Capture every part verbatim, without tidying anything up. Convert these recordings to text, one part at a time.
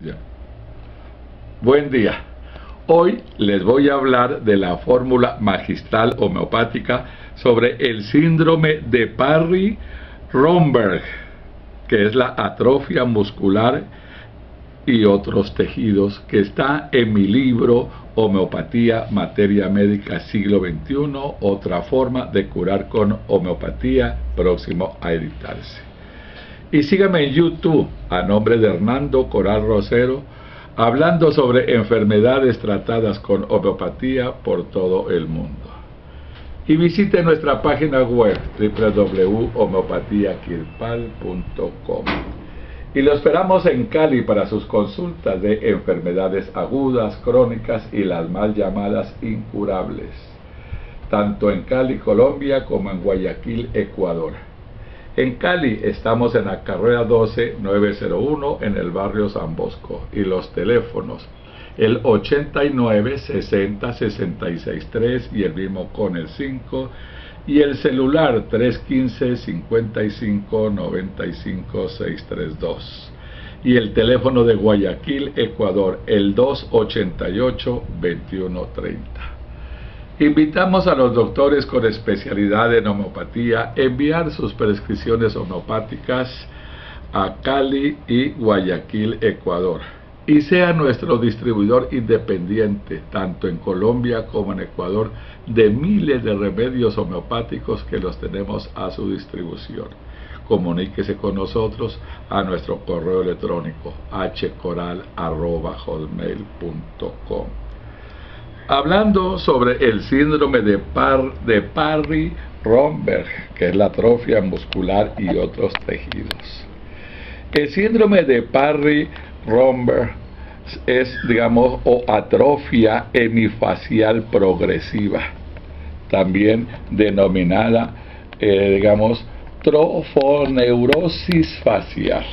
Ya. Buen día. Hoy les voy a hablar de la fórmula magistral homeopática sobre el síndrome de Parry-Romberg, que es la atrofia muscular y otros tejidos, que está en mi libro Homeopatía, Materia Médica Siglo veintiuno, otra forma de curar con homeopatía, próximo a editarse. Y síganme en YouTube a nombre de Hernando Coral Rosero, hablando sobre enfermedades tratadas con homeopatía por todo el mundo. Y visite nuestra página web doble u doble u doble u punto homeopatía kirpal punto com. Y lo esperamos en Cali para sus consultas de enfermedades agudas, crónicas y las mal llamadas incurables, tanto en Cali, Colombia, como en Guayaquil, Ecuador. En Cali estamos en la carrera doce nueve cero uno en el barrio San Bosco, y los teléfonos el ochenta y nueve, sesenta, sesenta y seis, tres y el mismo con el cinco, y el celular tres uno cinco, cincuenta y cinco, noventa y cinco, seiscientos treinta y dos, y el teléfono de Guayaquil, Ecuador, el dos ochenta y ocho, veintiuno treinta. Invitamos a los doctores con especialidad en homeopatía a enviar sus prescripciones homeopáticas a Cali y Guayaquil, Ecuador, y sea nuestro distribuidor independiente, tanto en Colombia como en Ecuador, de miles de remedios homeopáticos que los tenemos a su distribución. Comuníquese con nosotros a nuestro correo electrónico h coral arroba hotmail punto com. Hablando sobre el síndrome de, Par, de Parry-Romberg, que es la atrofia muscular y otros tejidos. El síndrome de Parry-Romberg es, digamos, o atrofia hemifacial progresiva, también denominada, eh, digamos, trofoneurosis facial.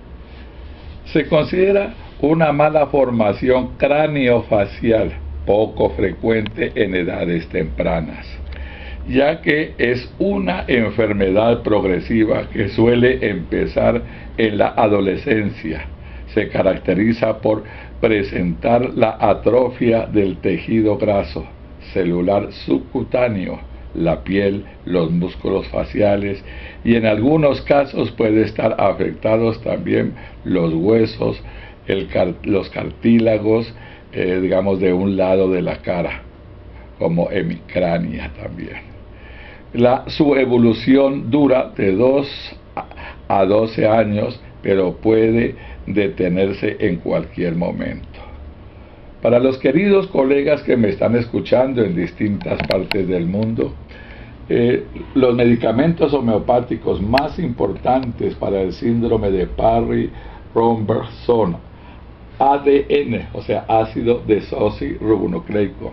Se considera una mala formación craneofacial, poco frecuente en edades tempranas, ya que es una enfermedad progresiva que suele empezar en la adolescencia. Se caracteriza por presentar la atrofia del tejido graso, celular subcutáneo, la piel, los músculos faciales, y en algunos casos puede estar afectados también los huesos, el car los cartílagos, eh, digamos, de un lado de la cara, como hemicrania también. La, su evolución dura de dos a doce años, pero puede detenerse en cualquier momento. Para los queridos colegas que me están escuchando en distintas partes del mundo, eh, los medicamentos homeopáticos más importantes para el síndrome de Parry-Romberg son A D N, o sea, ácido desoxirribonucleico,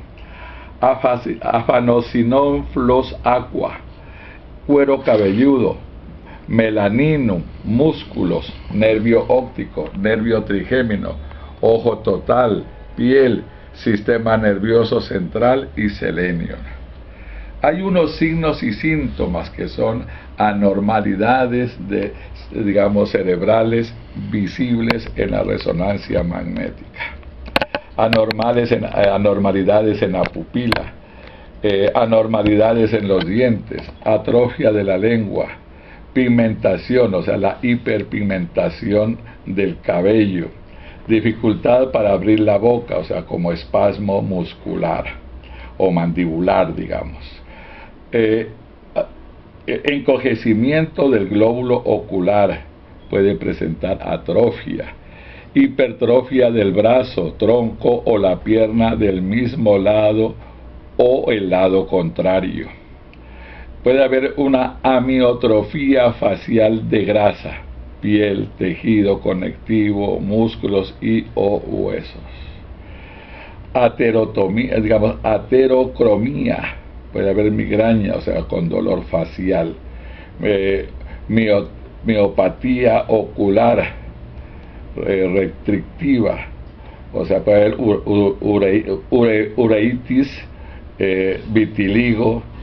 Aphanosinum Flos Aqua, cuero cabelludo, melanino, músculos, nervio óptico, nervio trigémino, ojo total, piel, sistema nervioso central y selenio. Hay unos signos y síntomas que son anormalidades de, digamos, cerebrales visibles en la resonancia magnética, anormales en, anormalidades en la pupila, eh, anormalidades en los dientes, atrofia de la lengua, pigmentación, o sea, la hiperpigmentación del cabello, dificultad para abrir la boca, o sea, como espasmo muscular o mandibular, digamos, eh, encogecimiento del glóbulo ocular, puede presentar atrofia, hipertrofia del brazo, tronco o la pierna del mismo lado o el lado contrario. Puede haber una amiotrofia facial de grasa, piel, tejido conectivo, músculos y o huesos. Aterotomía, digamos, aterocromía, puede haber migraña, o sea, con dolor facial, eh, mio, miopatía ocular eh, restrictiva, o sea, puede haber ure, ure, ure, ureitis, eh, vitiligo,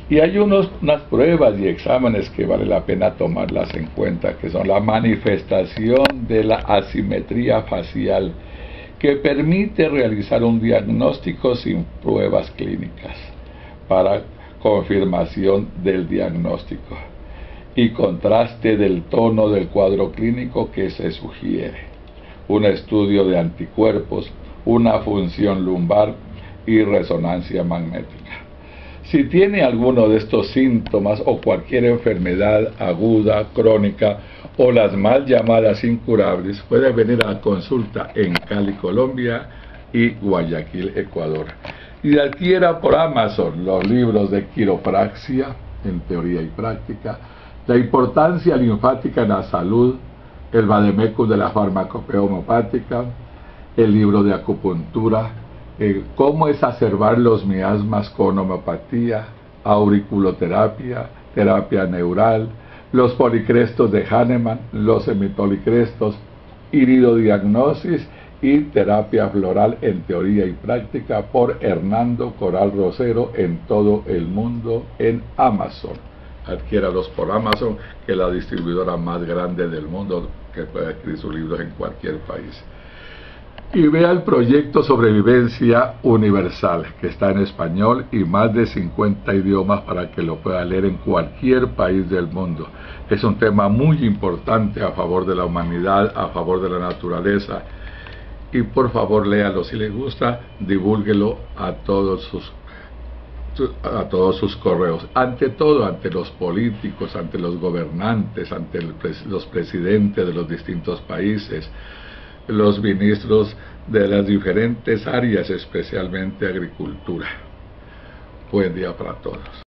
Y hay unos, unas pruebas y exámenes que vale la pena tomarlas en cuenta, que son la manifestación de la asimetría facial, que permite realizar un diagnóstico sin pruebas clínicas para confirmación del diagnóstico, y contraste del tono del cuadro clínico que se sugiere, un estudio de anticuerpos, una función lumbar y resonancia magnética. Si tiene alguno de estos síntomas o cualquier enfermedad aguda, crónica o las mal llamadas incurables, puede venir a consulta en Cali, Colombia y Guayaquil, Ecuador. Y adquiera por Amazon los libros de quiropraxia en teoría y práctica, la importancia linfática en la salud, el vademecum de la farmacopea homeopática, el libro de acupuntura, eh, cómo exacerbar los miasmas con homeopatía, auriculoterapia, terapia neural, los policrestos de Hahnemann, los semipolicrestos, iridodiagnosis y terapia floral en teoría y práctica por Hernando Coral Rosero en todo el mundo en Amazon. Adquiéralos por Amazon, que es la distribuidora más grande del mundo, que puede adquirir sus libros en cualquier país. Y vea el proyecto Sobrevivencia Universal, que está en español y más de cincuenta idiomas para que lo pueda leer en cualquier país del mundo. Es un tema muy importante a favor de la humanidad, a favor de la naturaleza. Y por favor léalo, si le gusta, divúlguelo a todos sus a todos sus correos, ante todo ante los políticos, ante los gobernantes, ante el pres los presidentes de los distintos países, los ministros de las diferentes áreas, especialmente agricultura. Buen día para todos.